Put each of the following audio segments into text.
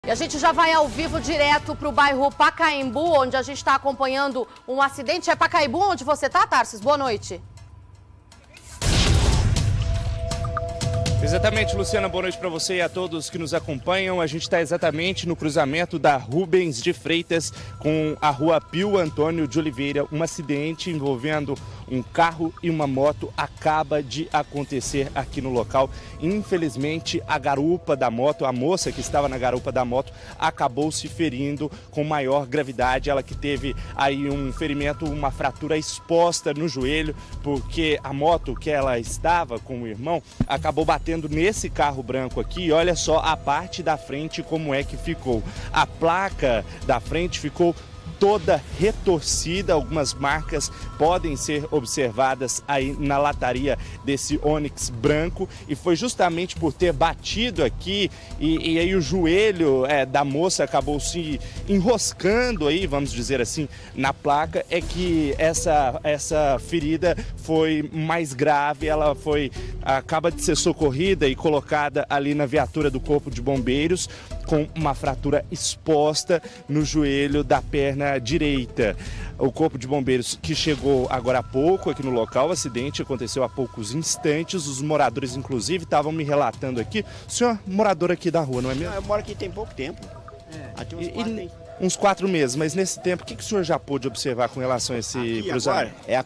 E a gente já vai ao vivo direto para o bairro Pacaembu, onde a gente está acompanhando um acidente. É Pacaembu onde você está, Tarsis? Boa noite. Exatamente, Luciana, boa noite para você e a todos que nos acompanham. A gente está exatamente no cruzamento da Rubens de Freitas com a rua Pio Antônio de Oliveira. Um acidente envolvendo um carro e uma moto acaba de acontecer aqui no local. Infelizmente, a garupa da moto, a moça que estava na garupa da moto, acabou se ferindo com maior gravidade. Ela que teve aí um ferimento, uma fratura exposta no joelho, porque a moto que ela estava com o irmão acabou batendo nesse carro branco aqui. Olha só a parte da frente como é que ficou. A placa da frente ficou toda retorcida, algumas marcas podem ser observadas aí na lataria desse Onix branco, e foi justamente por ter batido aqui e aí o joelho da moça acabou se enroscando aí, vamos dizer assim, na placa, é que essa ferida foi mais grave. Ela acaba de ser socorrida e colocada ali na viatura do Corpo de Bombeiros com uma fratura exposta no joelho da perna direita. O Corpo de Bombeiros que chegou agora há pouco aqui no local, o acidente aconteceu há poucos instantes. Os moradores, inclusive, estavam me relatando aqui. O senhor é morador aqui da rua, não é mesmo? Não, eu moro aqui tem pouco tempo. Aqui uns 4 meses, mas nesse tempo, o que o senhor já pôde observar com relação a esse aqui cruzamento? Agora é a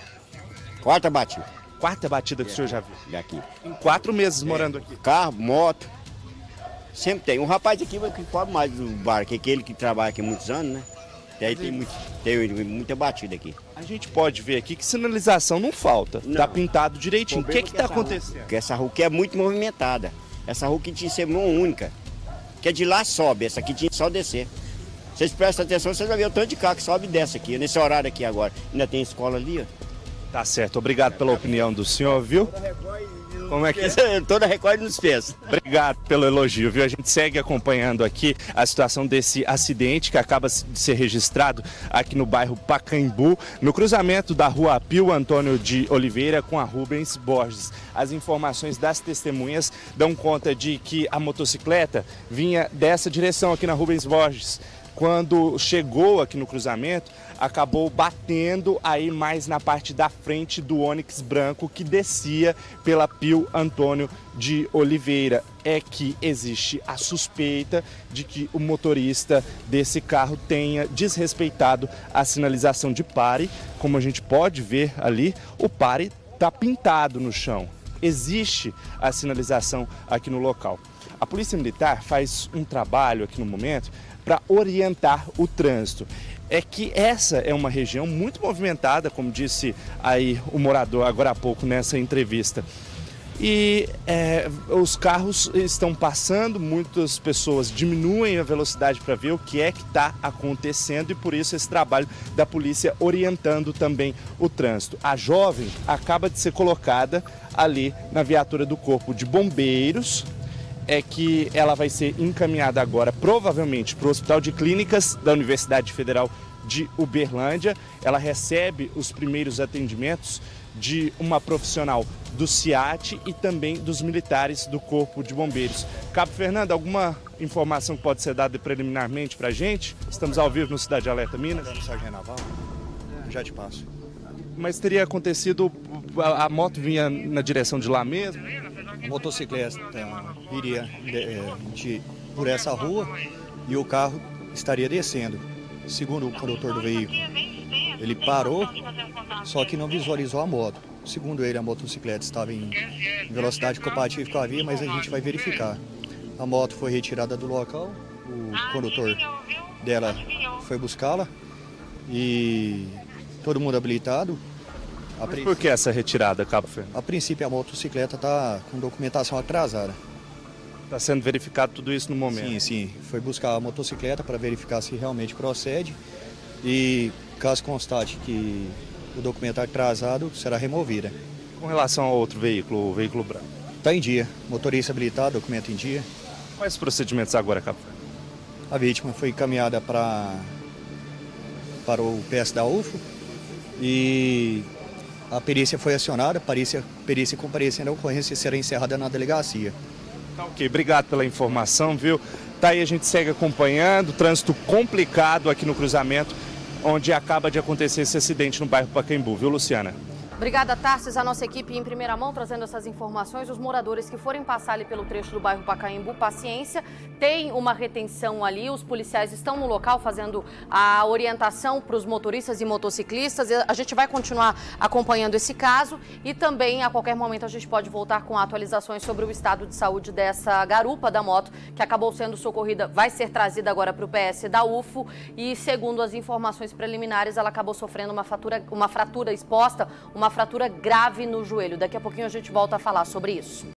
quarta batida. Quarta batida que o senhor já viu? Daqui. Em 4 meses morando aqui? Carro, moto, sempre tem. Um rapaz aqui que pobre mais do bar, que é aquele que trabalha aqui há muitos anos, né? E aí tem muita batida aqui. A gente pode ver aqui que sinalização não falta, tá pintado direitinho. O que está acontecendo? Porque essa rua aqui é muito movimentada. Essa rua que tinha que ser uma única, que é de lá sobe, essa aqui tinha que só descer. Vocês prestam atenção, vocês vão ver o tanto de carro que sobe e desce aqui, nesse horário aqui agora. Ainda tem escola ali, ó. Tá certo, obrigado pela opinião do senhor, viu? Como é que é? Toda Record nos fez. Obrigado pelo elogio, viu? A gente segue acompanhando aqui a situação desse acidente que acaba de ser registrado aqui no bairro Pacaembu, no cruzamento da rua Pio Antônio de Oliveira com a Rubens Borges. As informações das testemunhas dão conta de que a motocicleta vinha dessa direção aqui na Rubens Borges. Quando chegou aqui no cruzamento, acabou batendo aí mais na parte da frente do Onix branco que descia pela Pio Antônio de Oliveira. É que existe a suspeita de que o motorista desse carro tenha desrespeitado a sinalização de pare. Como a gente pode ver ali, o pare está pintado no chão. Existe a sinalização aqui no local. A Polícia Militar faz um trabalho aqui no momento para orientar o trânsito. É que essa é uma região muito movimentada, como disse aí o morador agora há pouco nessa entrevista. E os carros estão passando, muitas pessoas diminuem a velocidade para ver o que é que está acontecendo, e por isso esse trabalho da polícia orientando também o trânsito. A jovem acaba de ser colocada ali na viatura do Corpo de Bombeiros, é que ela vai ser encaminhada agora, provavelmente, para o Hospital de Clínicas da Universidade Federal de Uberlândia. Ela recebe os primeiros atendimentos de uma profissional do SIAT e também dos militares do Corpo de Bombeiros. Cabo Fernando, alguma informação que pode ser dada preliminarmente para a gente? Estamos ao vivo no Cidade Alerta Minas. Sargento Naval, já te passo. Mas teria acontecido, a moto vinha na direção de lá mesmo? A motocicleta iria por essa rua e o carro estaria descendo. Segundo o condutor do veículo, ele parou, só que não visualizou a moto. Segundo ele, a motocicleta estava em velocidade compatível com a via, mas a gente vai verificar. A moto foi retirada do local, o condutor dela foi buscá-la e todo mundo habilitado. Mas por que essa retirada, Cabo Fernando? A princípio, a motocicleta está com documentação atrasada. Está sendo verificado tudo isso no momento? Sim, sim. Foi buscar a motocicleta para verificar se realmente procede e, caso constate que o documento é atrasado, será removida. Com relação ao outro veículo, o veículo branco? Está em dia. Motorista habilitado, documento em dia. Quais os procedimentos agora, Cabo Fernando? A vítima foi encaminhada para o PS da UFO e a perícia foi acionada, perícia comparecendo à ocorrência será encerrada na delegacia. Tá ok, obrigado pela informação, viu? Tá aí, a gente segue acompanhando, trânsito complicado aqui no cruzamento, onde acaba de acontecer esse acidente no bairro Pacaembu, viu, Luciana? Obrigada, Tarsis. A nossa equipe em primeira mão trazendo essas informações. Os moradores que forem passar ali pelo trecho do bairro Pacaembu, paciência, tem uma retenção ali. Os policiais estão no local fazendo a orientação para os motoristas e motociclistas. A gente vai continuar acompanhando esse caso e também a qualquer momento a gente pode voltar com atualizações sobre o estado de saúde dessa garupa da moto que acabou sendo socorrida, vai ser trazida agora para o PS da UFO e, segundo as informações preliminares, ela acabou sofrendo uma fratura exposta, uma fratura grave no joelho. Daqui a pouquinho a gente volta a falar sobre isso.